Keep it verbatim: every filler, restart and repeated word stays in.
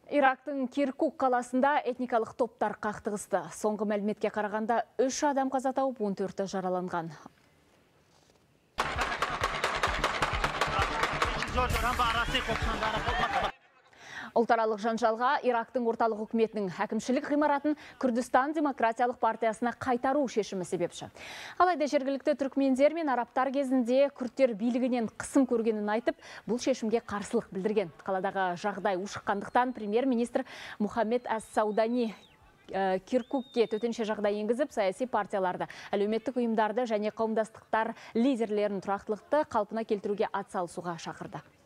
Ирактың Киркук қаласында этникалық топтар қақтығысты. Соңғы мәліметке қарағанда үш адам қаза тауып, он төрті жараланған. Ұлтаралық жанжалға Ирактың орталық үкіметінің әкімшілік ғимаратын Күрдістан демократиялық партиясына қайтару шешімі себепші. Алайда жергілікті түркмендер мен арабтар кезінде күрдтер билігінен қысым көргенін айтып, бұл шешімге қарсылық білдірген. Қаладағы жағдай ушыққандықтан премьер-министр Мухаммед ас-Саудани Киркукке төтенше жағдай енгізіп, саяси партияларды, әлеуметтік ұйымдарды және қауымдастықтар лидерлерін тұрақтылықты қалпына келтіруге атсалысуға шақырды.